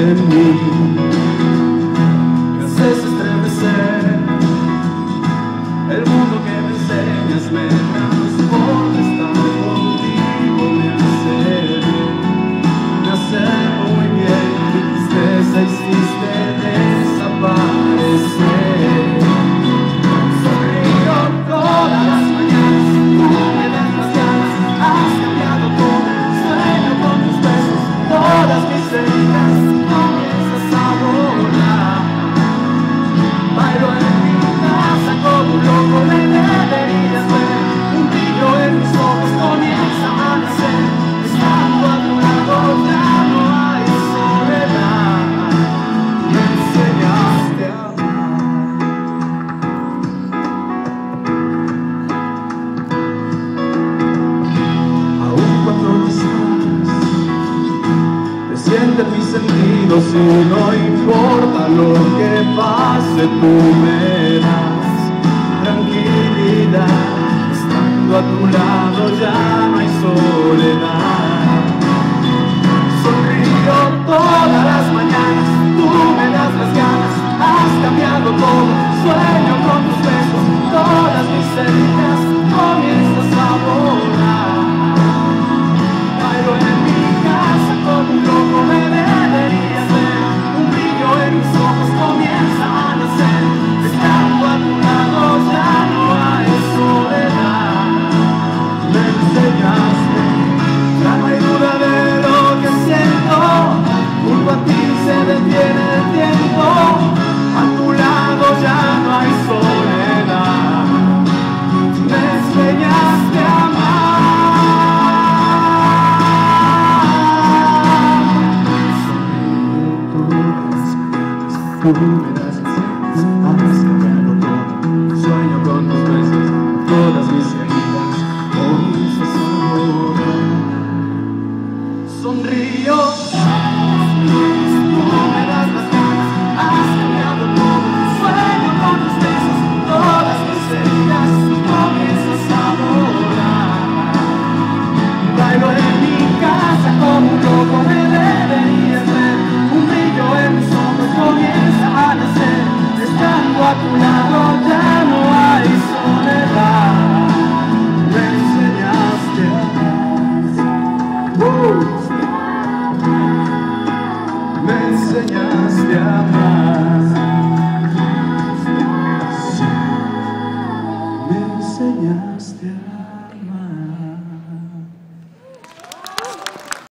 en mí, me haces estremecer. El mundo que me enseñas me transporta, estar contigo me hace bien, me hace muy bien. Mi tristeza hiciste desaparecer. Sonrío todas las mañanas, tú me das las ganas, has cambiado todo, sueño con tus besos, todas mis heridas comienzas a volar. Bailo en mi casa como un loco, me deberías ver, un brillo en mis ojos comienza a nacer. Estando a tu lado ya no hay soledad, me enseñaste a amar. Aún cuando no estás, sienten mis sentidos y no importa lo que pase, tú me das tranquilidad. Estando a tu lado ya no hay soledad. Sonrío todas las mañanas, tú me das las ganas, has cambiado todo, sueño con tus besos, todas mis heridas comienzas a volar. Bailo en mi casa como un loco, me deberías ver, un brillo en mis ojos comienza a nacer. Estando a tu lado ya no hay soledad, me enseñaste, ya no hay duda de lo que siento, junto a ti se detiene el tiempo, a tu lado ya no hay soledad, me enseñaste a tú me das las ganas, has cambiado todo, sueño con tus besos, todas mis heridas comienzas a volar. Sonrío, tú me das las ganas, has cambiado todo, sueño con tus besos, todas mis heridas comienzas a volar. Bailo en mi casa como un loco, me deberías ver, un brillo en mis ojos comienza a nacer. Estando a tu lado ya no hay soledad, me enseñaste a amar, me enseñaste a amar, me enseñaste.